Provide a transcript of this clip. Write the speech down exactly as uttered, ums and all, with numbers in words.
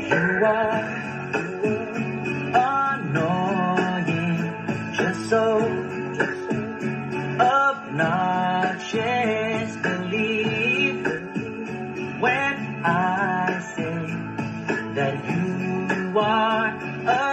You are annoying, just so obnoxious. Believe when I say that you are